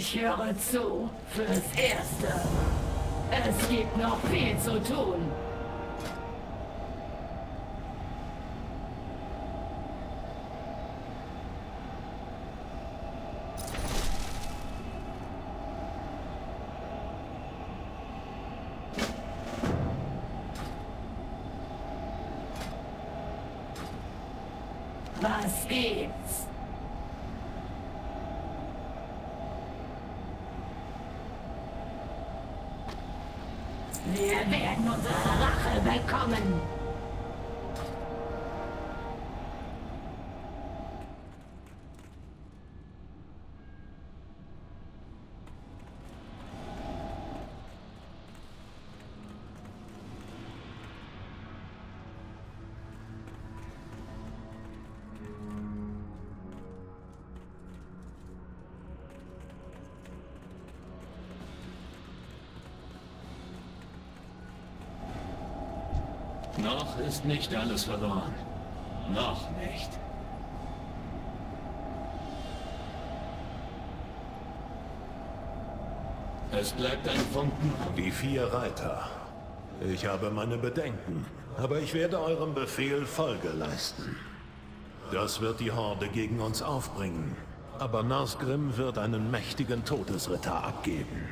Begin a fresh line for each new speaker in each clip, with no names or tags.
Ich höre zu, fürs Erste. Es gibt noch viel zu tun. Was gibt's? Wir werden unsere Rache bekommen.
Noch ist nicht alles verloren. Noch nicht. Es bleibt ein Funken.
Die 4 Reiter. Ich habe meine Bedenken, aber ich werde eurem Befehl Folge leisten. Das wird die Horde gegen uns aufbringen. Aber Nasgrim wird einen mächtigen Todesritter abgeben.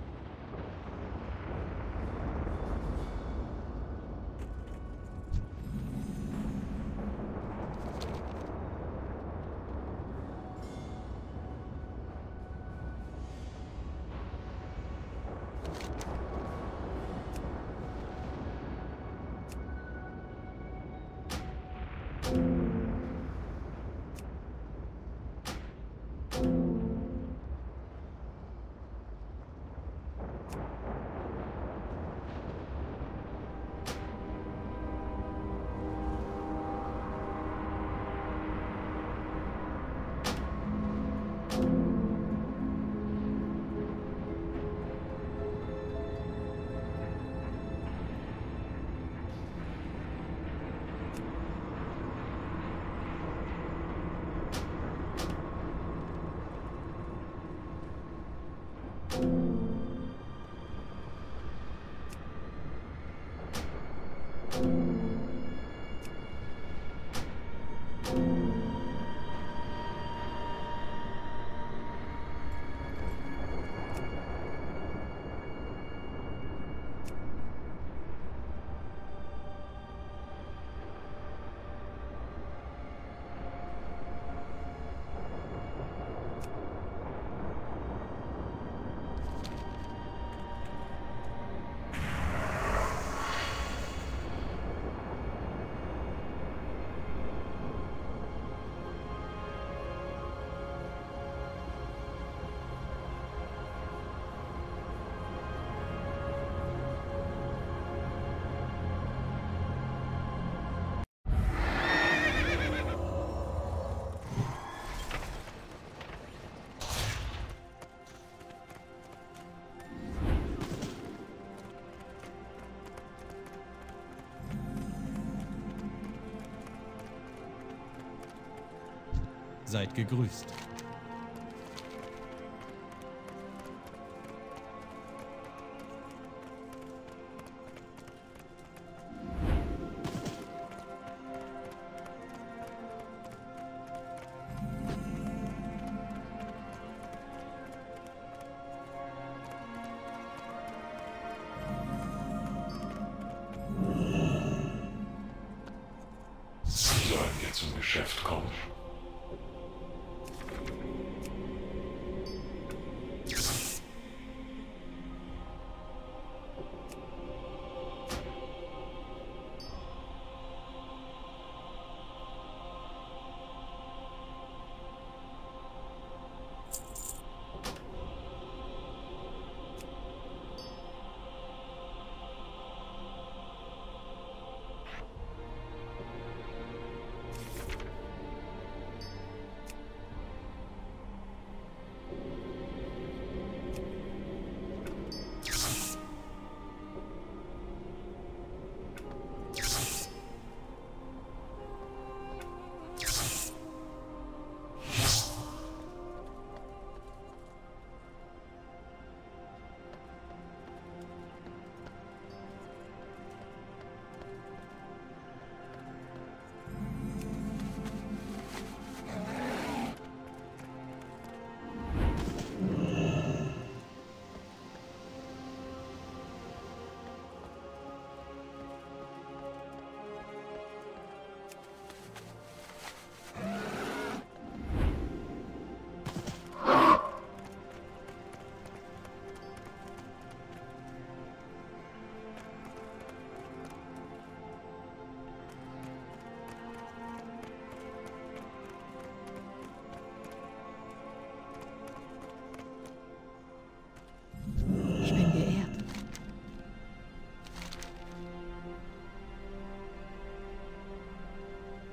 Seid gegrüßt.
Sie sollen jetzt zum Geschäft kommen.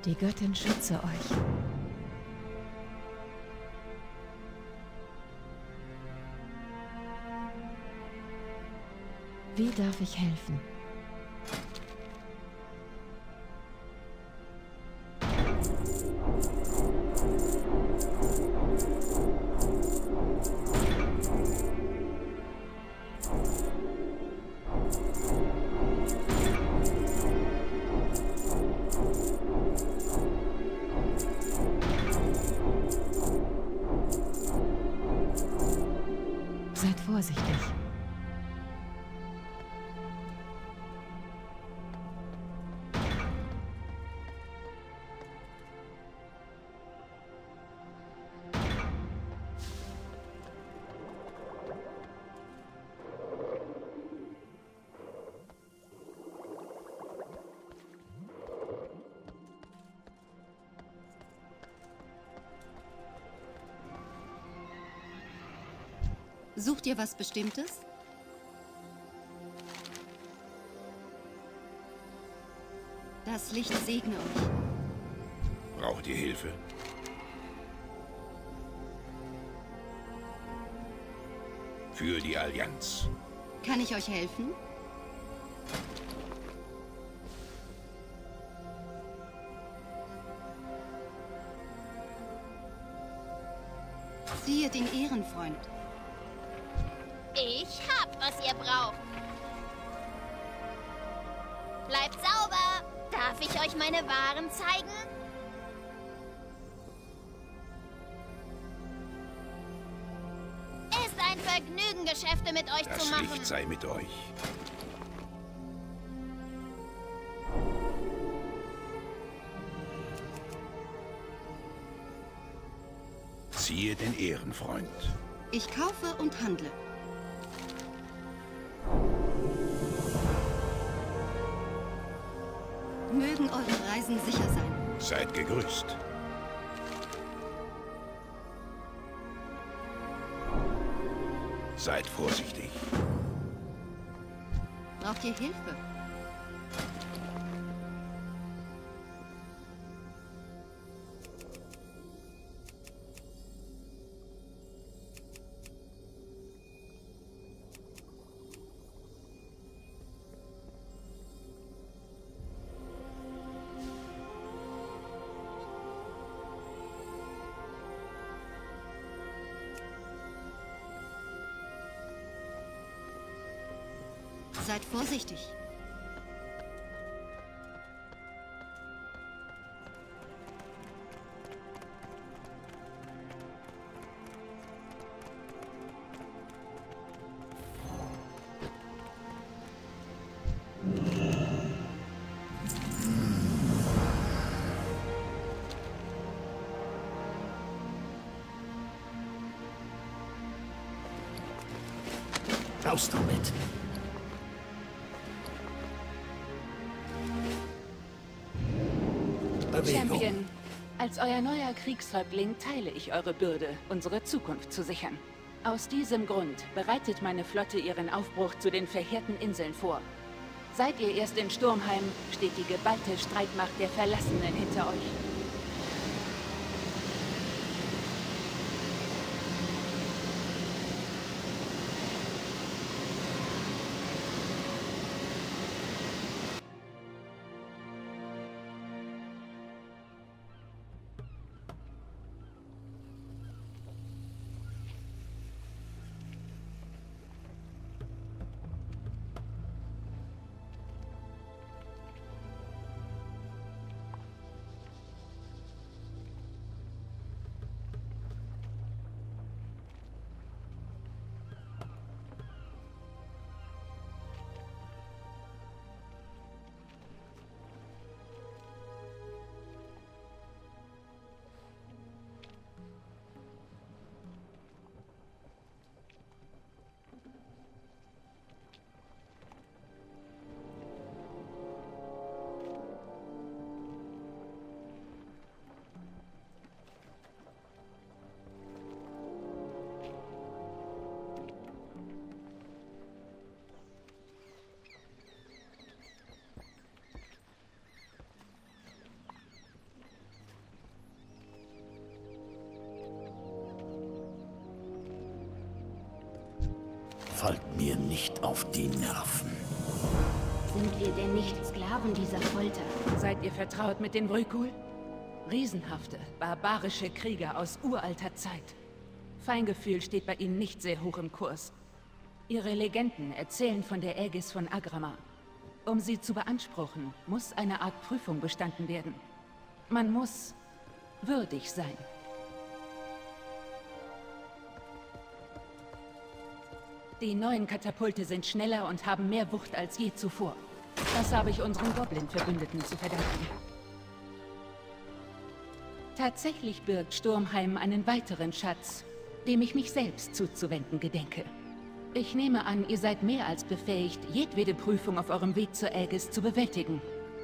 Die Göttin schütze euch. Wie darf ich helfen? Seid vorsichtig.
Sucht ihr was Bestimmtes? Das Licht segne euch.
Braucht ihr Hilfe? Für die Allianz.
Kann ich euch helfen? Siehe den Ehrenfreund.
Ich hab, was ihr braucht. Bleibt sauber. Darf ich euch meine Waren zeigen? Ist ein Vergnügen, Geschäfte mit euch zu
Das
machen.
Licht sei mit euch. Siehe den Ehrenfreund.
Ich kaufe und handle. Mögen eure Reisen sicher sein.
Seid gegrüßt. Seid vorsichtig.
Braucht ihr Hilfe? Seid vorsichtig.
Raus damit!
Champion, als euer neuer Kriegshäuptling teile ich eure Bürde, unsere Zukunft zu sichern. Aus diesem Grund bereitet meine Flotte ihren Aufbruch zu den verheerten Inseln vor. Seid ihr erst in Sturmheim, steht die geballte Streitmacht der Verlassenen hinter euch.
Fallt mir nicht auf die Nerven.
Sind wir denn nicht Sklaven dieser Folter?
Seid ihr vertraut mit den Vrykul? Riesenhafte, barbarische Krieger aus uralter Zeit. Feingefühl steht bei ihnen nicht sehr hoch im Kurs. Ihre Legenden erzählen von der Aegis von Agrama. Um sie zu beanspruchen, muss eine Art Prüfung bestanden werden. Man muss würdig sein. Die neuen Katapulte sind schneller und haben mehr Wucht als je zuvor. Das habe ich unseren Goblin-Verbündeten zu verdanken. Tatsächlich birgt Sturmheim einen weiteren Schatz, dem ich mich selbst zuzuwenden gedenke. Ich nehme an, ihr seid mehr als befähigt, jedwede Prüfung auf eurem Weg zur Aegis zu bewältigen.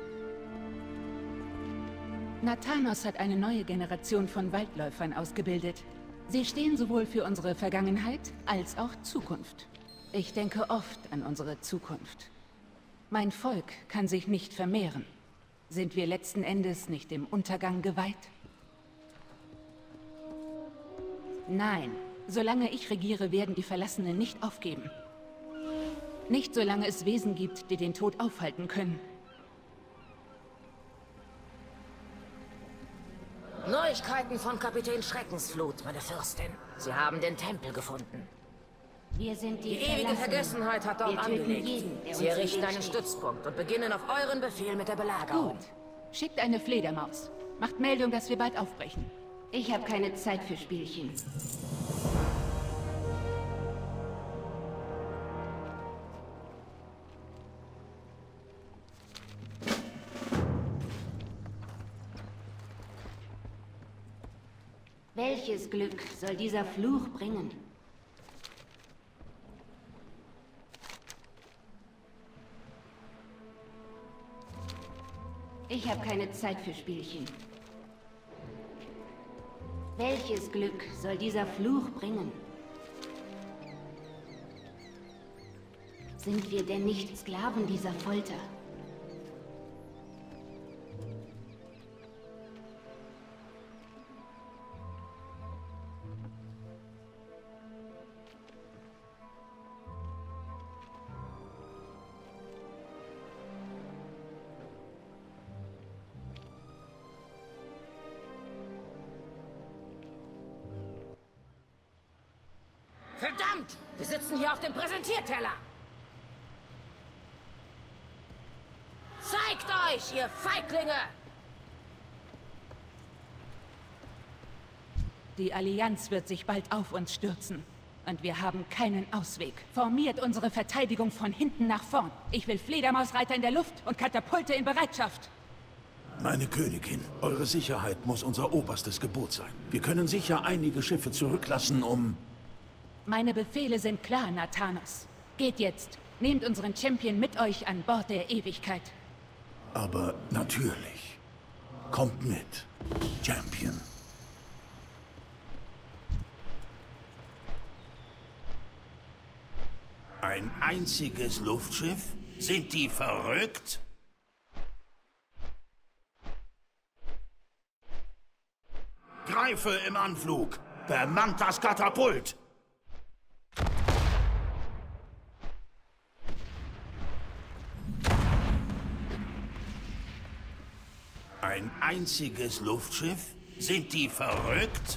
Nathanos hat eine neue Generation von Waldläufern ausgebildet. Sie stehen sowohl für unsere Vergangenheit als auch Zukunft. Ich denke oft an unsere Zukunft. Mein Volk kann sich nicht vermehren. Sind wir letzten Endes nicht dem Untergang geweiht? Nein. Solange ich regiere, werden die Verlassenen nicht aufgeben. Nicht solange es Wesen gibt, die den Tod aufhalten können.
Neuigkeiten von Kapitän Schreckensflut, meine Fürstin. Sie haben den Tempel gefunden.
Wir sind die
ewige Vergessenheit hat dort angelegt. Sie errichten einen Stützpunkt und beginnen auf euren Befehl mit der Belagerung.
Gut. Schickt eine Fledermaus. Macht Meldung, dass wir bald aufbrechen.
Ich habe keine Zeit für Spielchen. Welches Glück soll dieser Fluch bringen? Ich habe keine Zeit für Spielchen. Welches Glück soll dieser Fluch bringen? Sind wir denn nicht Sklaven dieser Folter?
Verdammt! Wir sitzen hier auf dem Präsentierteller! Zeigt euch, ihr Feiglinge!
Die Allianz wird sich bald auf uns stürzen. Und wir haben keinen Ausweg. Formiert unsere Verteidigung von hinten nach vorn. Ich will Fledermausreiter in der Luft und Katapulte in Bereitschaft.
Meine Königin, eure Sicherheit muss unser oberstes Gebot sein. Wir können sicher einige Schiffe zurücklassen, um...
Meine Befehle sind klar, Nathanos. Geht jetzt. Nehmt unseren Champion mit euch an Bord der Ewigkeit.
Aber natürlich. Kommt mit, Champion. Ein einziges Luftschiff? Sind die verrückt? Greife im Anflug! Bemannt das Katapult! Ein einziges Luftschiff? Sind die verrückt?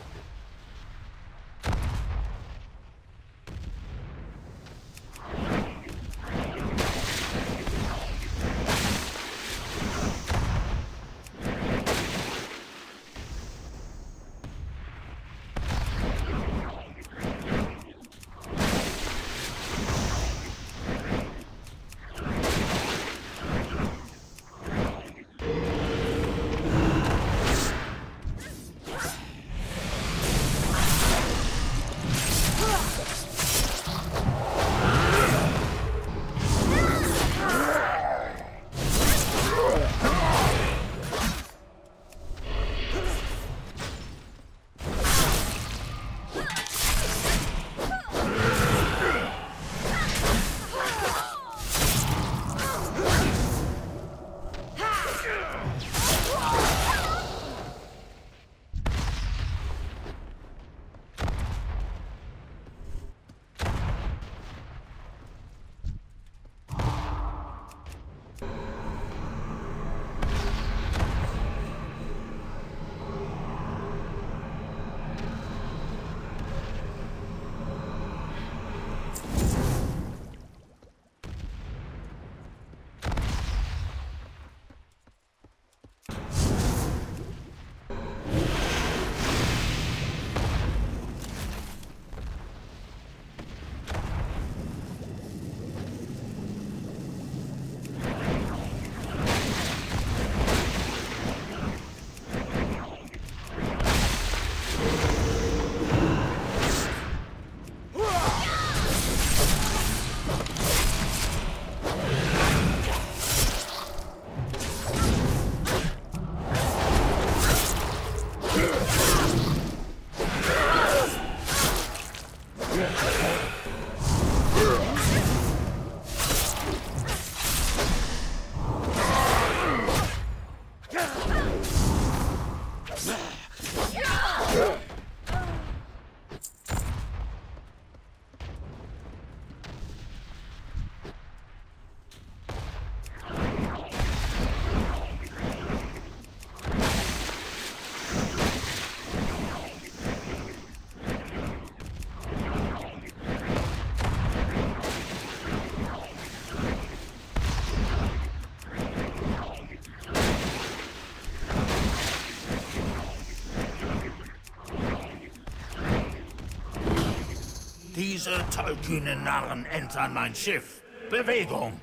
Diese tollkühnen Narren entern mein Schiff. Bewegung!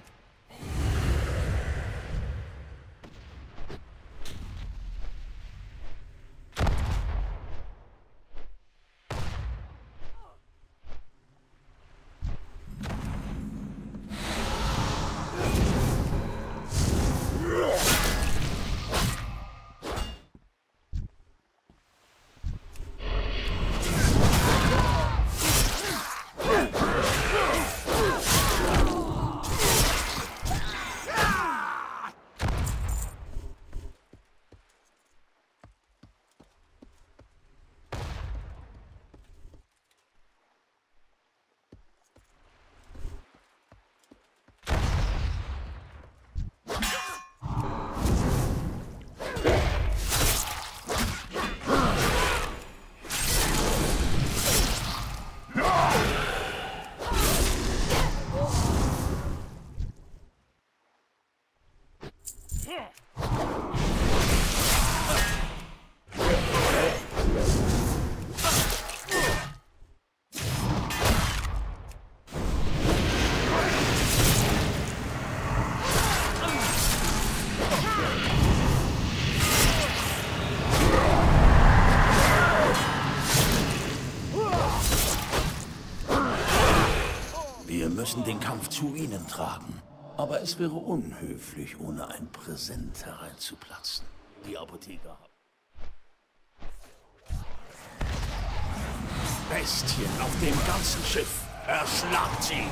Wir müssen den Kampf zu ihnen tragen. Aber es wäre unhöflich, ohne ein Präsent hereinzuplatzen. Die Apotheker haben... Bestien auf dem ganzen Schiff. Erschlagt sie!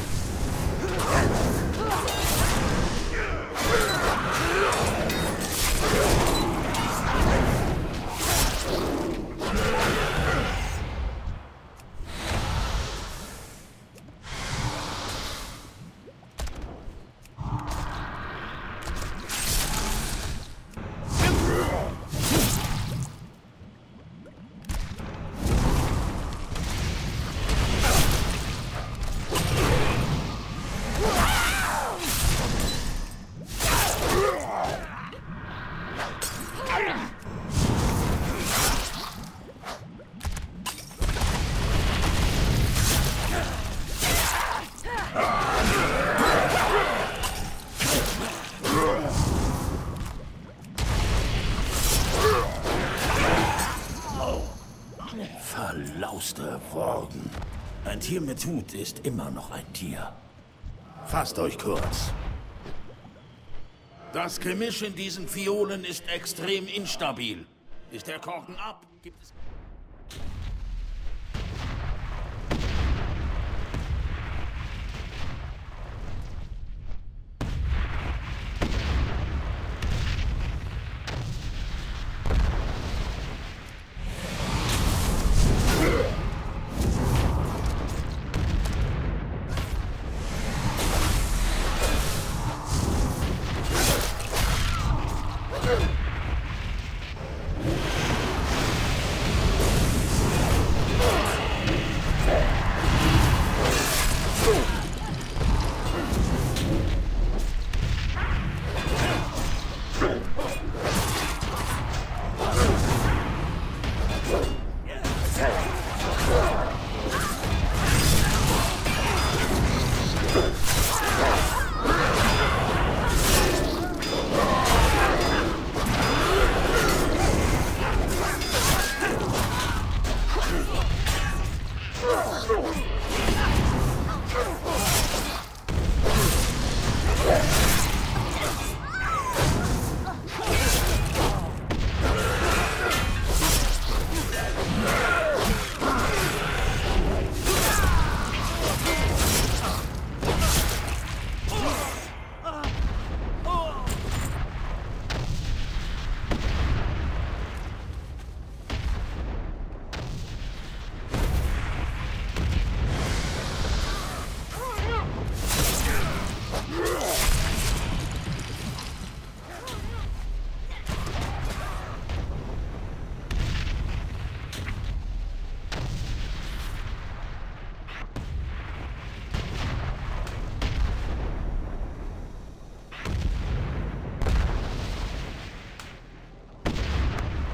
Verlauster Worgen. Ein Tier mit Hut ist immer noch ein Tier. Fasst euch kurz. Das Gemisch in diesen Phiolen ist extrem instabil. Ist der Korken ab? Gibt es...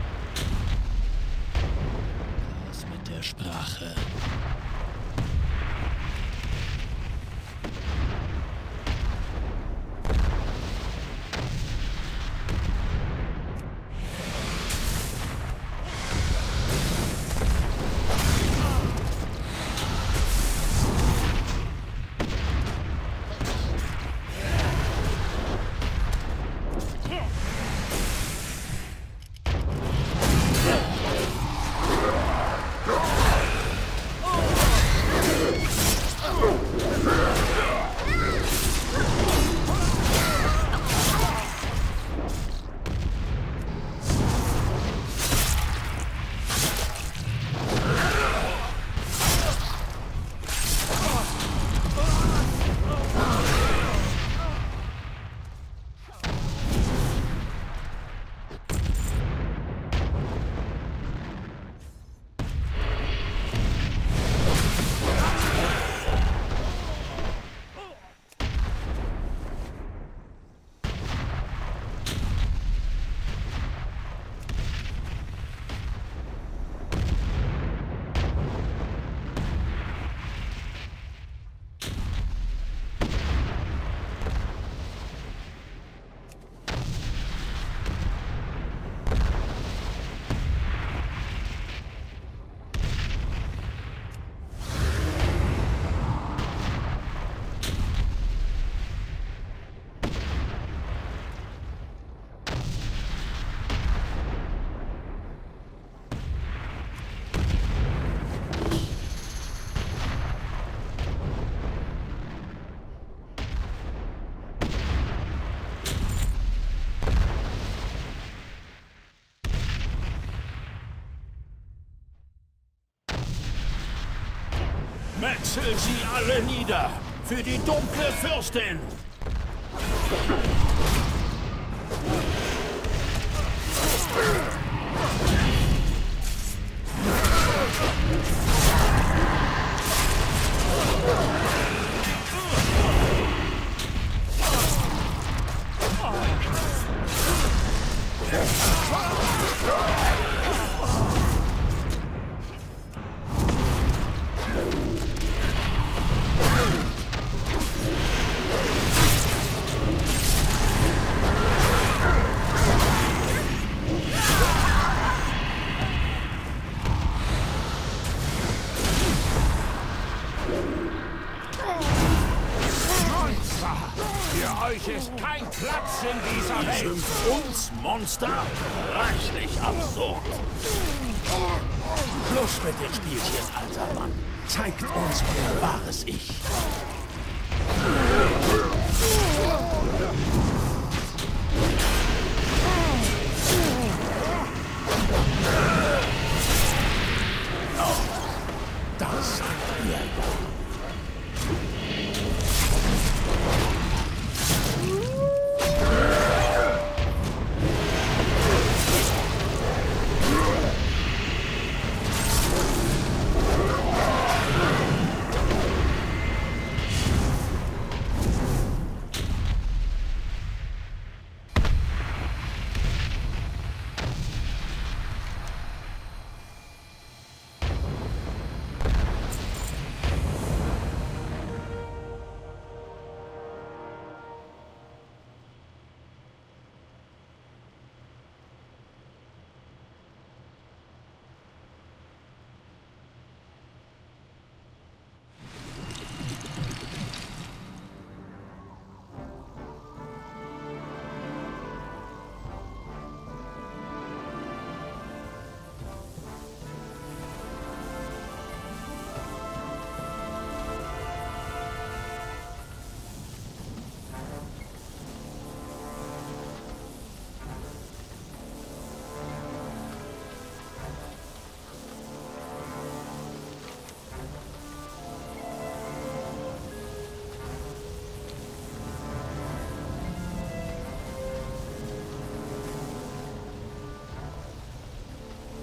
Sprache.
Metzel sie alle nieder! Für die dunkle Fürstin!
Für euch ist kein Platz in dieser Welt.
Schimpft uns Monster? Reichlich absurd. Schluss mit den Spielchen, alter Mann. Zeigt uns euer wahres Ich.